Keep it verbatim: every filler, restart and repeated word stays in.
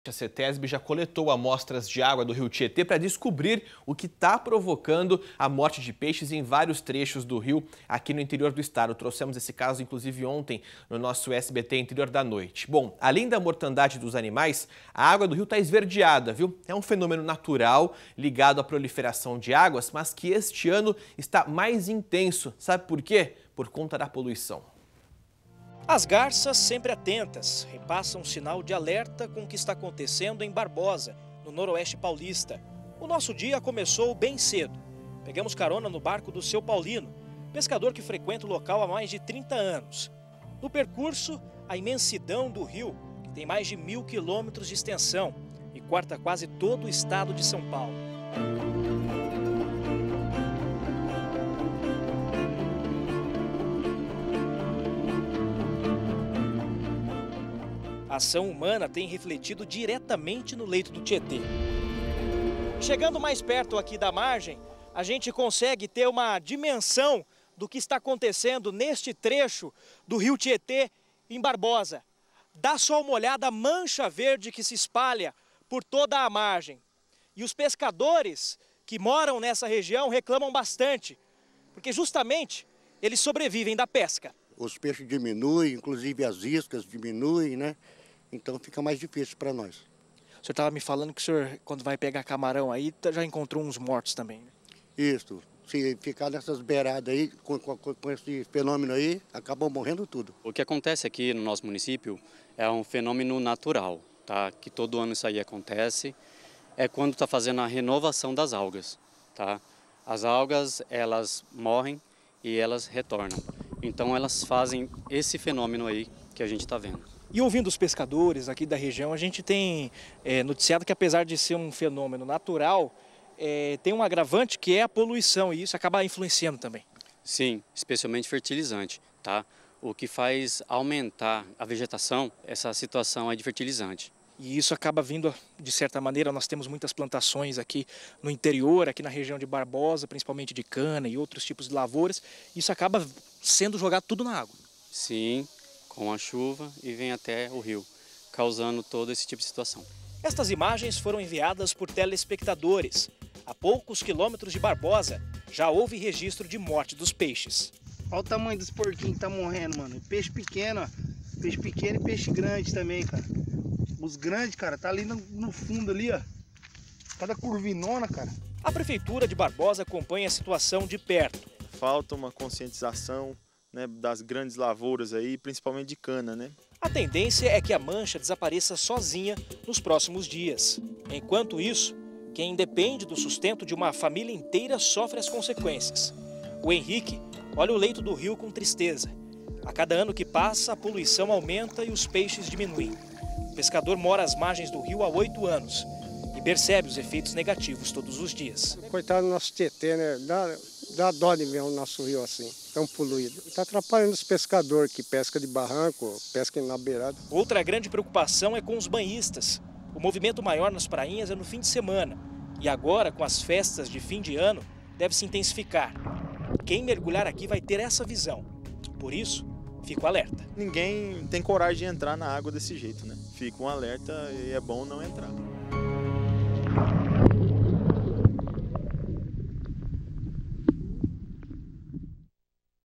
A CETESB já coletou amostras de água do rio Tietê para descobrir o que está provocando a morte de peixes em vários trechos do rio aqui no interior do estado. Trouxemos esse caso, inclusive, ontem no nosso S B T Interior da Noite. Bom, além da mortandade dos animais, a água do rio está esverdeada, viu? É um fenômeno natural ligado à proliferação de águas, mas que este ano está mais intenso. Sabe por quê? Por conta da poluição. As garças, sempre atentas, repassam um sinal de alerta com o que está acontecendo em Barbosa, no noroeste paulista. O nosso dia começou bem cedo. Pegamos carona no barco do seu Paulino, pescador que frequenta o local há mais de trinta anos. No percurso, a imensidão do rio, que tem mais de mil quilômetros de extensão e corta quase todo o estado de São Paulo. A ação humana tem refletido diretamente no leito do Tietê. Chegando mais perto aqui da margem, a gente consegue ter uma dimensão do que está acontecendo neste trecho do rio Tietê em Barbosa. Dá só uma olhada, a mancha verde que se espalha por toda a margem. E os pescadores que moram nessa região reclamam bastante, porque justamente eles sobrevivem da pesca. Os peixes diminuem, inclusive as iscas diminuem, né? Então fica mais difícil para nós. O senhor estava me falando que o senhor, quando vai pegar camarão aí, já encontrou uns mortos também, né? Isso. Se ficar nessas beiradas aí, com, com, com esse fenômeno aí, acabam morrendo tudo. O que acontece aqui no nosso município é um fenômeno natural, tá? Que todo ano isso aí acontece. É quando está fazendo a renovação das algas, tá? As algas, elas morrem e elas retornam. Então elas fazem esse fenômeno aí que a gente está vendo. E ouvindo os pescadores aqui da região, a gente tem é, noticiado que, apesar de ser um fenômeno natural, é, tem um agravante que é a poluição, e isso acaba influenciando também. Sim, especialmente fertilizante, tá? O que faz aumentar a vegetação, essa situação é de fertilizante. E isso acaba vindo, de certa maneira, nós temos muitas plantações aqui no interior, aqui na região de Barbosa, principalmente de cana e outros tipos de lavouras, isso acaba sendo jogado tudo na água. Sim, com a chuva e vem até o rio, causando todo esse tipo de situação. Estas imagens foram enviadas por telespectadores. A poucos quilômetros de Barbosa, já houve registro de morte dos peixes. Olha o tamanho dos porquinhos que tá morrendo, mano. Peixe pequeno, ó. Peixe pequeno e peixe grande também, cara. Os grandes, cara, tá ali no, no fundo ali, ó. Cada curvinona, cara. A Prefeitura de Barbosa acompanha a situação de perto. Falta uma conscientização, né, das grandes lavouras aí, principalmente de cana, né? A tendência é que a mancha desapareça sozinha nos próximos dias. Enquanto isso, quem depende do sustento de uma família inteira sofre as consequências. O Henrique olha o leito do rio com tristeza. A cada ano que passa, a poluição aumenta e os peixes diminuem. O pescador mora às margens do rio há oito anos e percebe os efeitos negativos todos os dias. Coitado do nosso Tietê, né? Dá, dá dó de ver o nosso rio assim, tão poluído. Está atrapalhando os pescadores que pescam de barranco, pescam na beirada. Outra grande preocupação é com os banhistas. O movimento maior nas prainhas é no fim de semana. E agora, com as festas de fim de ano, deve se intensificar. Quem mergulhar aqui vai ter essa visão. Por isso, fico alerta. Ninguém tem coragem de entrar na água desse jeito, né? Fica um alerta e é bom não entrar.